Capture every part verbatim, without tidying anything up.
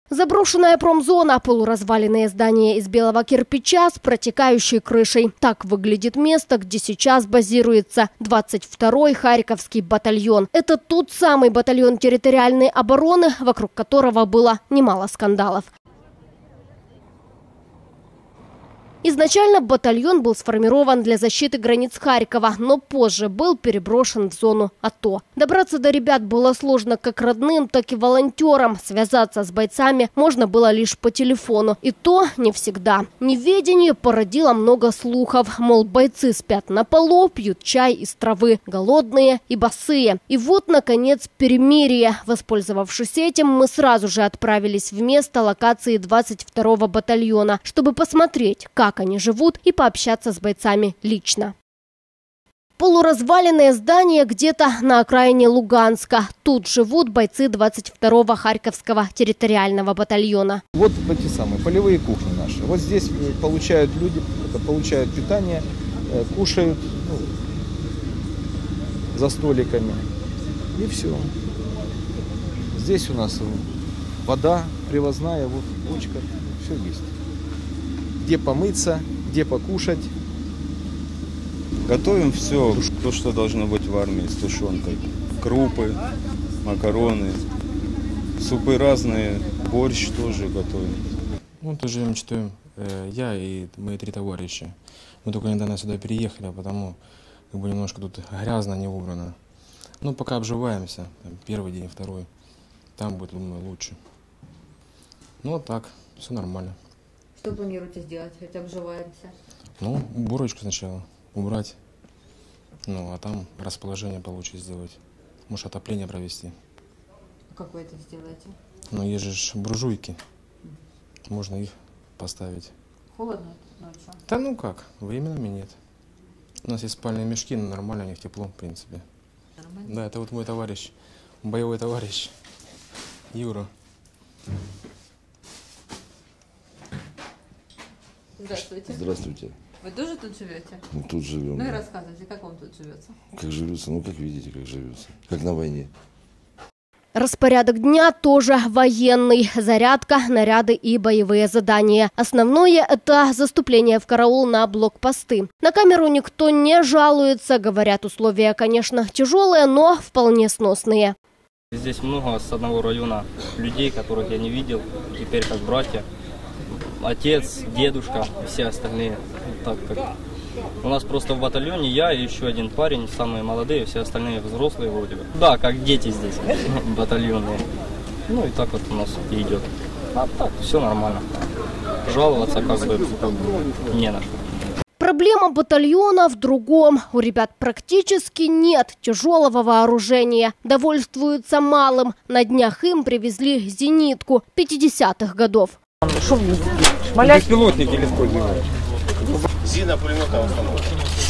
Заброшенная промзона, полуразваленные здания из белого кирпича с протекающей крышей. Так выглядит место, где сейчас базируется двадцать второй Харьковский батальон. Это тот самый батальон территориальной обороны, вокруг которого было немало скандалов. Изначально батальон был сформирован для защиты границ Харькова, но позже был переброшен в зону АТО. Добраться до ребят было сложно как родным, так и волонтерам. Связаться с бойцами можно было лишь по телефону. И то не всегда. Неведение породило много слухов. Мол, бойцы спят на полу, пьют чай из травы, голодные и босые. И вот, наконец, перемирие. Воспользовавшись этим, мы сразу же отправились в место локации двадцать второго батальона, чтобы посмотреть, как как они живут, и пообщаться с бойцами лично. Полуразваленное здание где-то на окраине Луганска. Тут живут бойцы двадцать второго Харьковского территориального батальона. Вот эти самые полевые кухни наши. Вот здесь получают люди, это получают питание, кушают ну, за столиками. И все. Здесь у нас вода привозная, вот бочка, все есть. Где помыться, где покушать. Готовим все, то, что должно быть в армии с тушенкой. Крупы, макароны, супы разные, борщ тоже готовим. Вот уже мечтаем я и мои три товарища. Мы только недавно сюда переехали, а потому как бы немножко тут грязно, не убрано. Ну, пока обживаемся, первый день, второй, там будет, думаю, лучше. Ну, вот так, все нормально. Что планируете сделать, хоть обживаемся? Ну, уборочку сначала убрать, ну, а там расположение получше сделать. Может, отопление провести. Как вы это сделаете? Ну, есть же буржуйки, можно их поставить. Холодно ночью? Да ну как, временами нет. У нас есть спальные мешки, но нормально, у них тепло, в принципе. Нормально? Да, это вот мой товарищ, боевой товарищ, Юра. Здравствуйте. Здравствуйте. Вы тоже тут живете? Мы тут живем. Ну и да. рассказывайте, как вам тут живется? Как живется? Ну, как видите, как живется. Как на войне. Распорядок дня тоже военный. Зарядка, наряды и боевые задания. Основное – это заступление в караул на блокпосты. На камеру никто не жалуется. Говорят, условия, конечно, тяжелые, но вполне сносные. Здесь много с одного района людей, которых я не видел, теперь как братья. Отец, дедушка и все остальные. Так как у нас просто в батальоне я и еще один парень, самые молодые, все остальные взрослые вроде бы. Да, как дети здесь, батальонные. Ну и так вот у нас и идет. А так, все нормально. Жаловаться как бы не на что. Проблема батальона в другом. У ребят практически нет тяжелого вооружения. Довольствуются малым. На днях им привезли зенитку пятидесятых годов. Беспилотники используют. Зина пулеметная установка.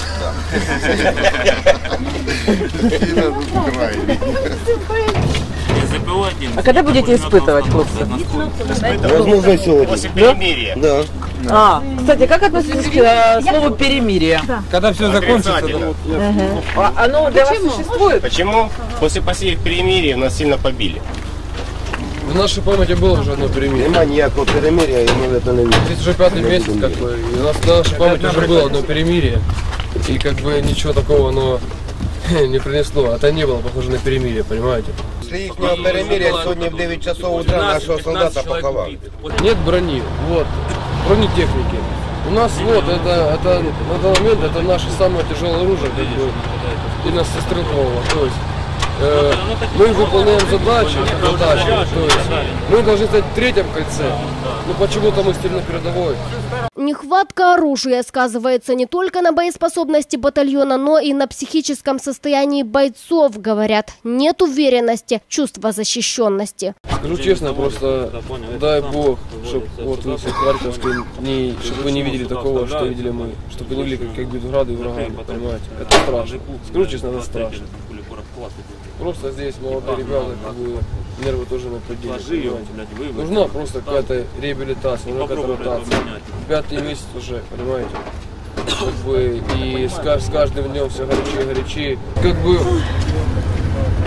А когда будете испытывать, хлопцы? Возможно, сегодня. После перемирия. Да. А, кстати, как относитесь к э, слову перемирие? Когда все закончится. Угу. А оно для вас существует? Почему? После последних перемирий нас сильно побили. В нашей памяти было уже одно перемирие. Нема никакого перемирия, и мы это не видим. Здесь уже пятый месяц, как бы, и у нас в нашей памяти уже было одно перемирие. И как бы ничего такого оно не принесло. Это не было похоже на перемирие, понимаете? После их перемирия сегодня в девять часов утра нашего солдата поховали. Нет брони, вот, бронетехники. У нас вот, это, это на данный момент это наше самое тяжелое оружие, как бы, именно со стрелкового. То есть, э, мы выполняем задачи, задачи, то есть мы должны стать в третьем кольце, но почему-то мы стоим на передовой. Нехватка оружия сказывается не только на боеспособности батальона, но и на психическом состоянии бойцов, говорят. Нет уверенности, чувства защищенности. Скажу честно, просто дай бог, чтобы вот вы все харьковские, не, чтобы вы не видели такого, что видели мы, чтобы вы не видели, как, как бьют грады и врагами, понимаете? Это страшно. Скажу честно, это страшно. Просто здесь молодые ребята, как бы, нервы тоже на пределе, понимаете? Нужна просто какая-то реабилитация, нужна какая-то ротация. Пятый месяц уже, понимаете? Как бы, и с, с каждым днем все горячее и горячее. Как бы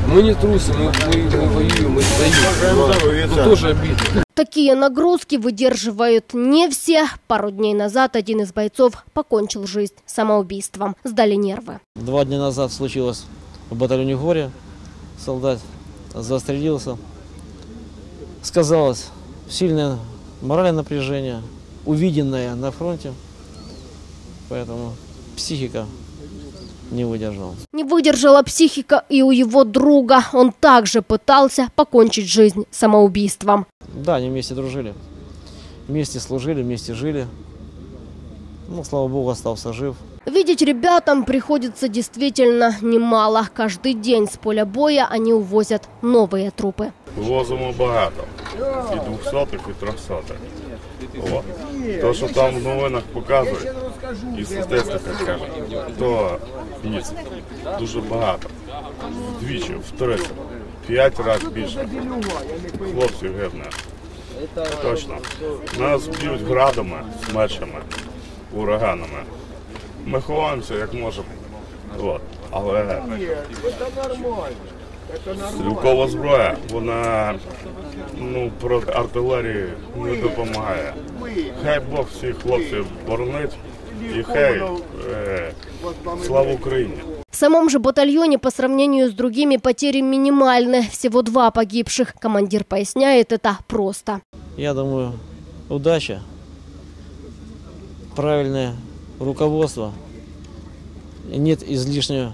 Мы не трусы, мы, мы, мы воюем, мы сдаем. Но тоже обидно. Такие нагрузки выдерживают не все. Пару дней назад один из бойцов покончил жизнь самоубийством. Сдали нервы. Два дня назад случилось в батальоне Горе. Солдат застрелился. Сказалось сильное моральное напряжение, увиденное на фронте. Поэтому психика не выдержала. Не выдержала психика и у его друга. Он также пытался покончить жизнь самоубийством. Да, они вместе дружили. Вместе служили, вместе жили. Ну, слава богу, остался жив. Видеть ребятам приходится действительно немало. Каждый день с поля боя они увозят новые трупы. Вивозимо багато. І двохсотих, і трьохсотих. О. То, що там в новинах показують, і статистика каже, то ні, дуже багато. Двічі, втричі, п'ять разів більше хлопців гибне. Точно. Нас б'ють градами, смерчами, ураганами. Ми ховаємося як можемо. От. Але стрілкова зброя, вона ну, проти артилерії не допомагає. Хай Бог всіх хлопців боронить і хай е, слава Україні. В самом же батальоне по сравнению с другими потери минимальны. Всего два погибших. Командир поясняет это просто. Я думаю, удача, правильное руководство, и нет излишнего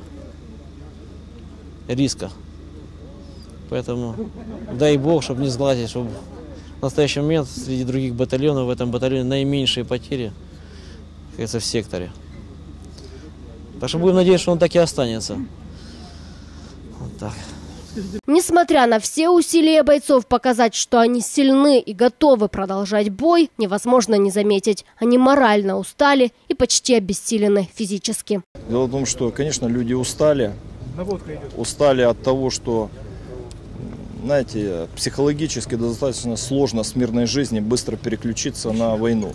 риска. Поэтому дай Бог, чтобы не сгладить, чтобы в настоящий момент среди других батальонов в этом батальоне наименьшие потери, как говорится, в секторе. Так что будем надеяться, что он так и останется. Вот так. Несмотря на все усилия бойцов показать, что они сильны и готовы продолжать бой, невозможно не заметить. Они морально устали и почти обессилены физически. Дело в том, что, конечно, люди устали. Устали от того, что, знаете, психологически достаточно сложно с мирной жизни быстро переключиться на войну.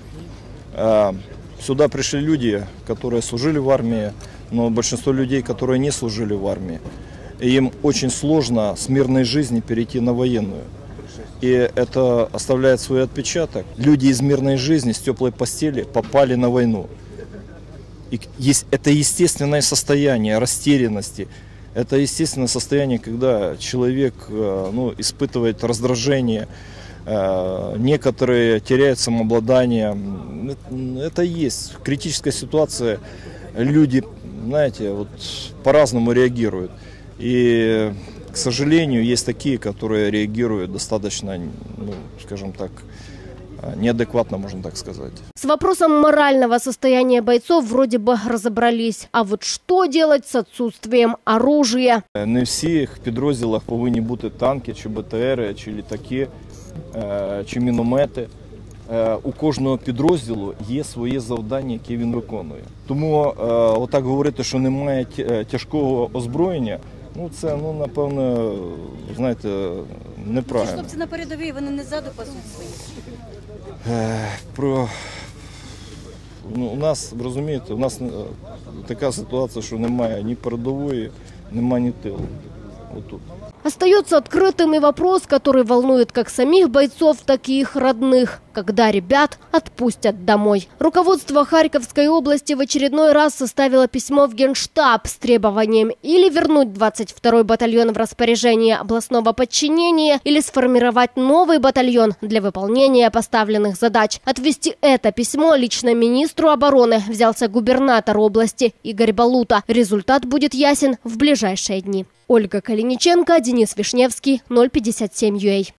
Сюда пришли люди, которые служили в армии, но большинство людей, которые не служили в армии. И им очень сложно с мирной жизни перейти на военную. И это оставляет свой отпечаток. Люди из мирной жизни, с теплой постели попали на войну. И есть, это естественное состояние растерянности. Это естественное состояние, когда человек ну, испытывает раздражение, некоторые теряют самообладание. Это есть. В критической ситуации люди, знаете, вот, по-разному реагируют. И, к сожалению, есть такие, которые реагируют достаточно, ну, скажем так, неадекватно, можно так сказать. С вопросом морального состояния бойцов вроде бы разобрались. А вот что делать с отсутствием оружия? Не в всіх підрозділах повинні бути танки, чи БТРи, чи літаки, чи міномети. У кожного підрозділу є своє завдання, яке він виконує. Тому отак говорити, що немає тяжкого озброєння, ну це, ну, напевно, знаєте, неправильно. Хлопці на передовій, вони не ззаду пасуть свої. Про... Ну, у нас, розумієте, у нас така ситуація, що немає ні передової, немає ні тилу. Вот тут. Остается открытым и вопрос, который волнует как самих бойцов, так и их родных. Когда ребят отпустят домой. Руководство Харьковской области в очередной раз составило письмо в Генштаб с требованием или вернуть двадцать второй батальон в распоряжение областного подчинения, или сформировать новый батальон для выполнения поставленных задач. Отвести это письмо лично министру обороны взялся губернатор области Игорь Балута. Результат будет ясен в ближайшие дни. Ольга Калиниченко, Денис Вишневский, ноль пятьдесят семь ю а.